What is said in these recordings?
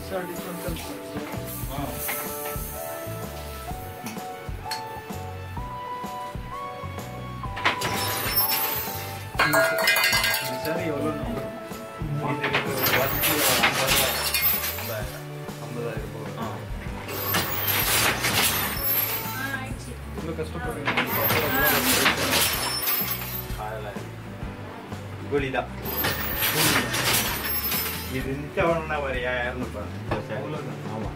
are different concepts. Wow. Saree எவ்வளவு நம்பர்? இது வாட்சி 50,000 போகுது. இவ்வளவு கஷ்டப்படுறீங்க. கோலிதா. இது நிச்சயம்னா ஒரு 5000 ரூபாய். ஆமா.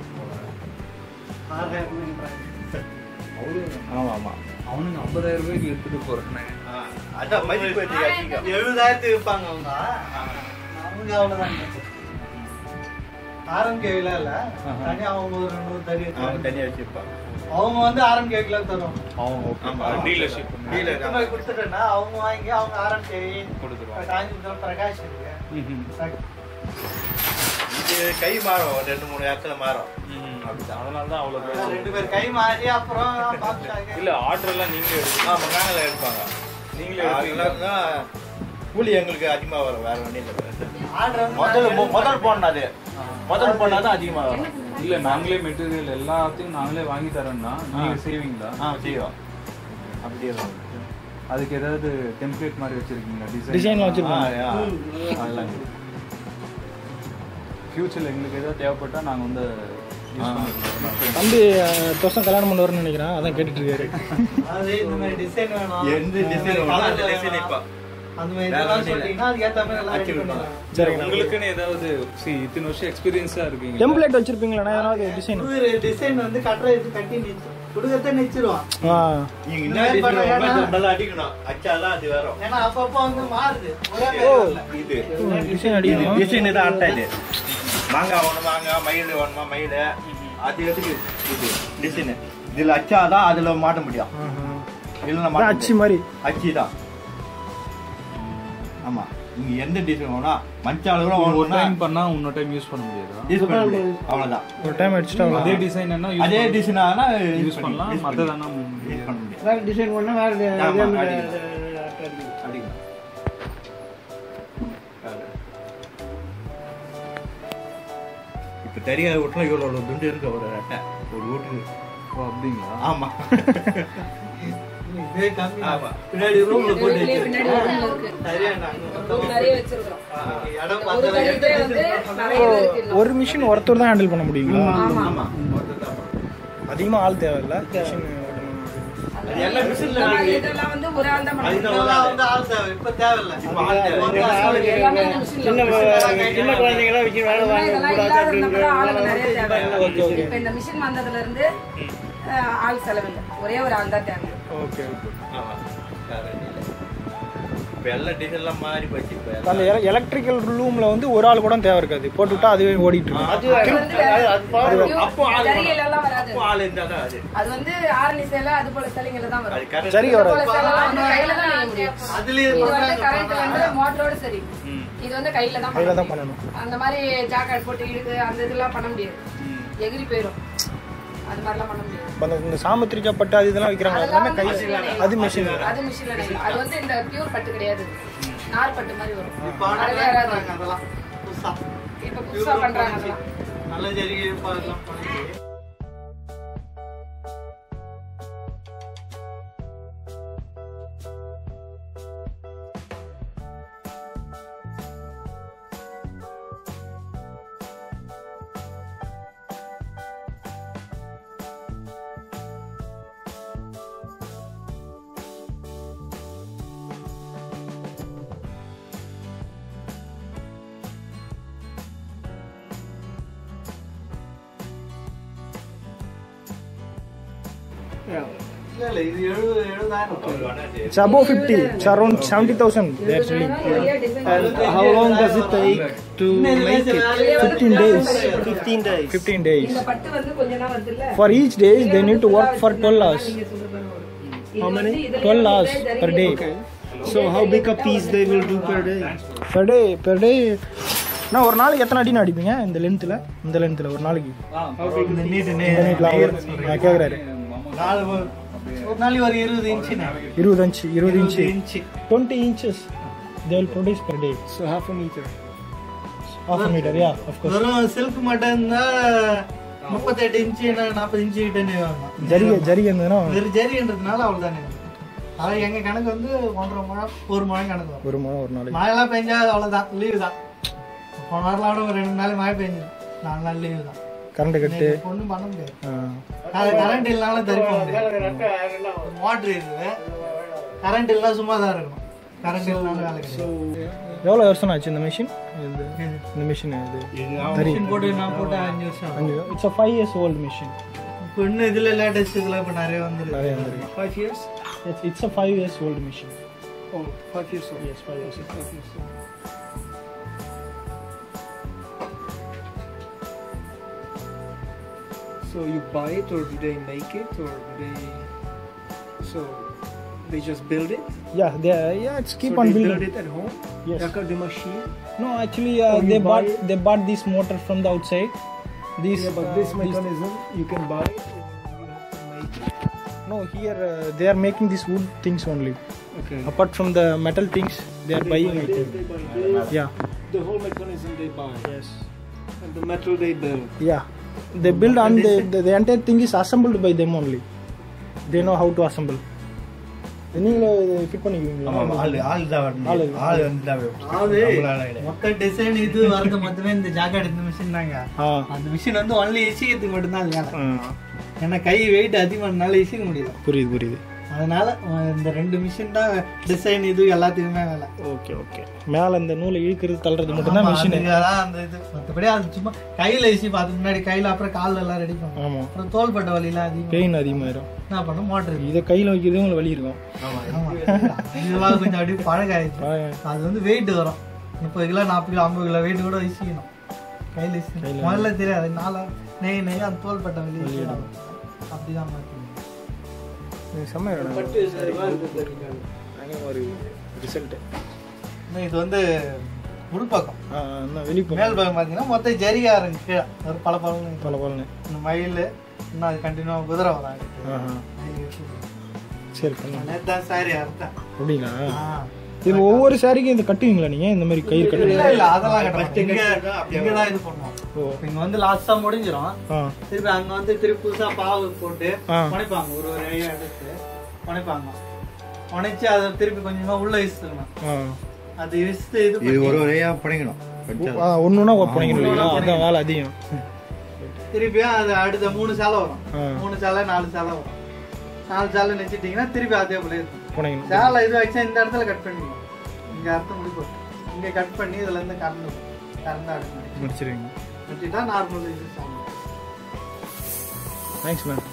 6000 அவ்வளவு. ஆமா. அவனுங்க 50,000 ரூபாய்க்கு எடுத்துட்டு போறானே. அதான் மதிப்பு அதிகம். 70,000 விற்பாங்க அவங்க. அவங்க அவ்வளவுதான். ஆரம்பிக்கல இல்ல. தனியா அவங்க ஒரு 200 தனியா வச்சிருப்பாங்க. அவங்க வந்து ஆரம்பிக்கல தரோம். அவங்க ஓகே. டீலர்ஷிப். டீலர் நம்ம கொடுத்துட்டேன்னா அவங்க வாங்கி அவங்க ஆரம்பிக்கை கொடுத்துருவாங்க. காஞ்சிபுரம் பிரகாஷ் இருக்கு. இது கை மாறும் 2-3 இடத்துல மாறும். அதனால தான் அவ்வளவு 2 பேர் கை மாறி அப்புறம் பாத்துட்டாங்க. இல்ல ஆர்டர் எல்லாம் நீங்களே எடுப்பீங்க. ஆமா நாங்களே எடுப்பாங்க. நீங்களே எடுப்பீங்களா? கூலி எங்களுக்கு அதிகமா வரும். வேற ஒண்ணு இல்ல. ஆர்டர் முதல் போனது. முதல் போனது அதிகமா வரும். இல்ல நாங்களே மெட்டீரியல் எல்லாத்தையும் நாங்களே வாங்கி தரோம்னா நீங்க செய்வீங்களா? செய்வோம். அப்படியே அதுக்கு ஏதாவது டெம்ப்ளேட் மாதிரி வச்சிருக்கீங்களா? டிசைன் வச்சிருக்கீங்க. அதெல்லாம் ஃபியூச்சர்ல எங்களுக்கு ஏதாவது தேவைப்பட்டா நாங்க வந்து தம்பி வருஷம் கல்யாணம் பண்ண வரணும்னு நினைக்கிறேன். அதான் கேட்டுட்டு இருக்காரு. அது இந்த மாதிரி டிசைன் வேணும். எந்த டிசைன் வேணும்? டிசைன் இப்ப அந்த மாதிரி இதெல்லாம் சொல்றீங்கன்னா அதுக்கு ஏத்த மாதிரி எல்லாம் ரெடி பண்ணலாம். சரி உங்களுக்குன்னு ஏதாவது இத்தனை வருஷம் எக்ஸ்பீரியன்ஸா இருக்கீங்க. டெம்ப்ளேட் வச்சிருப்பீங்களா? ஏதாவது டிசைன் டிசைன் வந்து கட்டி குடுக்கறத நிச்சிருவான். நீங்க என்ன டிசைன் நல்லா அடிக்கணும். அச்சாலாம் அது வரும். ஏன்னா அப்பப்ப வந்து மாறுது. இது டிசைன் அடிக்கணும். டிசைன் தான் ஆட்டாது. மாங்கா வேணும் மாங்கா, மயில் வேணுமா மயில், அது எதுக்கு இது டிசைன். இதுல அச்சாதான் அதுல மாட்ட முடியும். இல்லைன்னா அச்சு மாதிரி அச்சு தான். ஆமா நீங்க எந்த டிசைன் வேணா மஞ்சால கூட ஒரு டைம் பண்ணா இன்னொரு டைம் யூஸ் பண்ண முடியாது. யூஸ் பண்ண முடியாது. அவ்வளவுதான். ஒரு டைம் அடிச்சிட்டா அதே டிசைன் என்ன அதே டிசைன் ஆனா யூஸ் பண்ணலாம். மத்ததனா யூஸ் பண்ண முடியாது. வேற டிசைன் வேணா வேற அடிக்கலாம். இப்ப தெரியாத வீட்டுல இவ்வளவு துண்டு இருக்கு ஒரு அட்டை ஒரு வீட்டுக்கு. ஓ அப்படிங்களா? ஆமா. இதே கம்மி. ஆமா பின்னாடி ரூம்ல போட்டு ஒரு மிஷின் ஒருத்தர் தான் ஹேண்டில் பண்ண முடியுங்களா? ஆமா அதிகமா ஆள் தேவையில்ல. எல்லா மிஷின்ல இதெல்லாம் வந்து ஒரு ஆள் தான் பண்ணணும். இதெல்லாம் வந்து ஆள் தேவை. இப்ப தேவையில்ல. இப்ப ஆள் தேவை. சின்ன குழந்தைகளா வச்சு வேலை வாங்க கூடாது. ஆளுங்க நிறைய தேவை. இப்ப இந்த மிஷின் வந்ததுல இருந்து ஆள் செலவில்லை. ஒரே ஒரு ஆள் தான் தேவை. Okay okay. ஆமா இப்ப எல்லா டிசைன்லாம் மாறி போச்சு. இப்ப அந்த எலக்ட்ரிக்கல் ரூம்ல வந்து ஒரு ஆள் கூட தேவை இருக்காது. போட்டு விட்டா அதுவே ஓடிட்டு இருக்கும். அப்போ ஆள் இருந்தா தான் அது வந்து ஆரணி சேலை அது போல சேலைங்கள தான் வரும். சரி வராது. கையில தான் நெய்ய முடியும். அதுலயே கரண்ட் வந்து மோட்டரோட சரி. இது வந்து கையில தான் பண்ணணும். அந்த மாதிரி ஜாக்கெட் போட்டு இழுத்து அந்த இதெல்லாம் பண்ண முடியாது. எகிரி போயிடும். அது மாதிரிலாம் பண்ண முடியாது. இந்த சாமுத்திரிக்கா பட்டு அது இதெல்லாம் விற்கிறாங்க. எல்லாமே கையில அது மிஷின். அது மிஷின்ல அது வந்து இந்த பியூர் பட்டு கிடையாது. நார் பட்டு மாதிரி வரும். இப்போ ஆர்டர் அதெல்லாம் புதுசா இப்ப புதுசா பண்றாங்க. அதெல்லாம் நல்ல ஜரிகை எல்லாம் பண்ணுங்க. It's above 50. It's around 70,000. They are selling. How long does it take to make it? 15 days. 15 days. 15 days. For each day, they need to work for 12 hours. How many? 12 hours per day. Okay. So how big a piece they will do per day? Per day. நான் ஒரு நாளைக்கு எத்தனை அடி அடிப்பீங்க? இந்த லென்த்ல ஒரு நாளைக்கு நான் கேக்குறாரு. ஒரு நாளைக்கு ஒரு 20 inches 20 inches they will produce per day, so half a meter. half a meter, yeah, of course. வெறும் silk மட்டும் இருந்தா 38 இன்ச் 40 இன்ச் கிட்ட நெய்வாங்க. ஜரி இருந்ததுன்னா வெறும் ஜரின்றதுனால அவ்வளவுதானே. அதான் எங்க கணக்கு வந்து 1.5 முழம் 1 முழம் கணக்கு வரும். ஒரு முழம் ஒரு நாளைக்கு. மழைலாம் பெஞ்சா அவ்வளவுதான், லீவு தான். போன வாரலாம் ஒரு 2 நாள் மழை பெஞ்சு 4 நாள் லீவு தான். கரண்ட் கட்டு ஒன்றும் பண்ண முடியாது. கரண்ட் இல்லைனாலும் தெரிவிக்க முடியாது. மோட்ரு இருக்குது, கரண்ட் இல்லைனா சும்மா தான் இருக்கும். கரண்ட் இல்லைனாலும் வேலை கிடையாது. எவ்வளோ வருஷம் ஆச்சு இந்த மிஷின்? இந்த மிஷின் மிஷின் போட்டு நான் போட்டு 5 வருஷம். It's 5 years old machine. இப்போ இன்னும் இதில் லேட்டஸ்ட் இதில் இப்போ நிறைய வந்துருக்கு. 5 years? It's a 5 years old machine. Oh, 5 years old. Yes, 5 years old. So you buy it, or do they make it, or do they? So they just build it. Yeah, it's keep So on they building. build it at home. Yes. Like the machine. No, actually, Or you they bought this motor from the outside. Yeah, but this mechanism you can buy it. You have to make it. No, here they are making these wood things only. Okay. Apart from the metal things, they are buying it. They buy this. Yeah. The whole mechanism they buy. Yes. And the metal they build. Yeah. They build and the entire thing is assembled by them only. They know how to assemble. நீங்களே fit பண்ணிக்குவீங்களா? ஆள் மொத்த design இது வரது மொத்தமே இந்த jacket இந்த machine தாங்க. அந்த மிஷின் வந்து ஒன்லி இசிக்கிறதுக்கு மட்டும்தான் வேலை. ஏன்னா கை வெயிட் அதிகமானால இசிக்க முடியல. புரியுது. அதனால இந்த 2 மிஷின் தான் டிசைன் இது எல்லாத்துக்குமே வேலை. ஓகே. மேல இந்த நூலை இழுக்கிறது தள்ளுறது மட்டும் தான் மிஷின். அந்த இது மத்தபடி அது சும்மா கையில இசி அதுக்கு முன்னாடி கையில அப்புறம் கால்ல எல்லாம் ரெடி பண்ணுவோம். ஆமா. அப்புறம் தோள்பட்ட வலிலாம் அதிகம் பெயின் அதிகமாயிரும். என்ன பண்ண மோட்டர் இத கையில வைக்கிறது உங்களுக்கு வலி இருக்கும். இதெல்லாம் கொஞ்சம் அப்படியே பழகாயிடுச்சு. அது வந்து வெயிட் வரும் 30 கிலோ 40 கிலோ 50 கிலோ வெயிட் கூட இசிக்கணும் கையில இசி. முதல்ல தெரியாது நாள நெய் அந்த தோள்பட்ட வலி அப்படிதான் மாத்தி பட்டு சரிவா இருக்கு. ஒரு ரிசல்ட். இது வந்து உள்பக்கம் வெளிப்பக்கம் மேல் பக்கம் பார்த்தீங்கன்னா மொத்தம் ஜரிகா இருக்கு. கீழே ஒரு பல இந்த மயில் இன்னும் அது கண்டினியூ குதிரை வராங்க. சரி நேத்தான் சாரி அர்த்தம் அப்படிங்களா? இது ஒவ்வொரு சாரிக்கும் இந்த கட்டுவீங்களா நீங்க? இந்த மாதிரி கயிறு கட்டுவீங்களா? இல்ல அதெல்லாம் இங்கதான் இது பண்ணுவோம். இங்க வந்து லாஸ்டா முடிஞ்சிரும். திருப்பி அங்க வந்து திருப்பி புதுசா பாவு போட்டு உடைப்பாங்க. ஒரு ஐயா எடுத்து உடைப்பாங்க. உடைச்சு அதை திருப்பி கொஞ்சமா உள்ள இசுக்கணும். அது இசுத்து இது ஒரு ஐயா புடைக்கணும். ஒண்ணுன்னா புடைக்கணும். அதான் வேலை அதிகம். திருப்பி அது அடுத்த 3 சேலை வரும். 3 சேலை 4 சேலை வரும். 4 சேலை நெச்சிட்டீங்கன்னா திருப்பி அதே போல இருக்கும். சேலை இது வச்சா இந்த இடத்துல கட் பண்ணிக்கணும். இங்க அர்த்தம் முடிப்போம். இங்க கட் பண்ணி இதுல இருந்து கறந்து முடிச்சிருவீங்க. முடிச்சிட்டா நார்மல் இது சாப்பிடும். Thanks ma'am.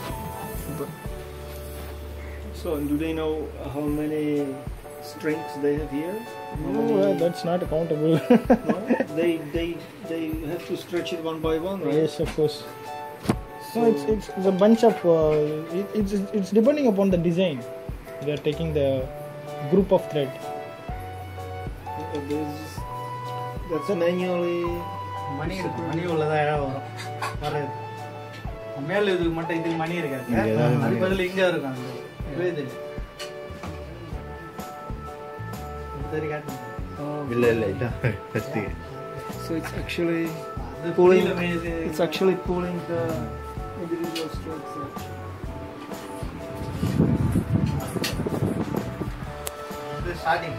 So do they know how many strings they have here? No, that's not countable. No? They have to stretch it one by one, right? Yes, of course. So it's a bunch of it's depending upon the design. They are taking the group of thread. That's manually. மணி உள்ளதா வரும். வராது. மேல இதுக்கு மட்டும் இதுக்கு மணி இருக்காது. அது பதிலா இங்க இருக்கும். இது சரி காட்டு. இல்ல first. So it's actually pulling. It's actually pulling the individual strings. This starting.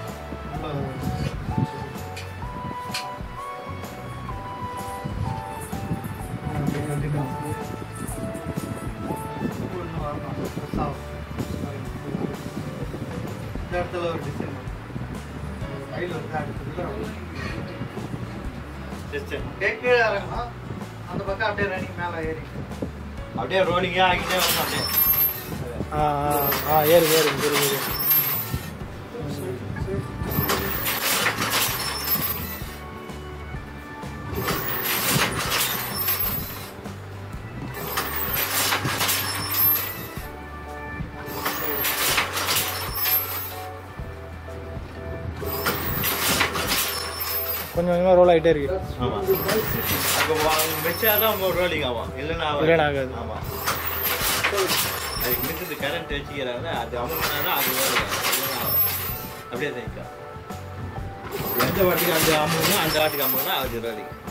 இடத்துல ஒரு டிசைன் கையில் வந்து கீழே இறங்கணும். அந்த பக்கம் அப்படியே ரன்னிங் மேலே ஏறி அப்படியே ரோலிங்கே ஆகிட்டே வரும். அப்படியே ஏறு கொஞ்சம் கொஞ்சமாக ரோல் ஆகிட்டே இருக்கு. ஆமாம், அப்போ வச்சாதான் ரோலிங் ஆகும், இல்லைன்னா ஆகாது. ஆமாம், அதுக்கு மிச்சத்து கரண்ட் வச்சுக்கிறாங்க. அது அமுக்குனா அது அப்படியே தான் எந்த வாட்டிக்கு அந்த அமுக்குனா அந்த வாட்டிக்கு அமுக்குனா அது ரோலிங்.